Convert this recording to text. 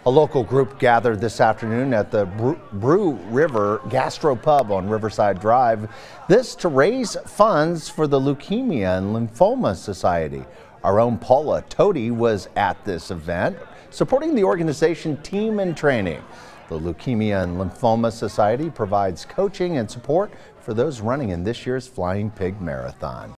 A local group gathered this afternoon at the BrewRiver GastroPub on Riverside Drive. This to raise funds for the Leukemia and Lymphoma Society. Our own Paula Toti was at this event, supporting the organization Team in Training. The Leukemia and Lymphoma Society provides coaching and support for those running in this year's Flying Pig Marathon.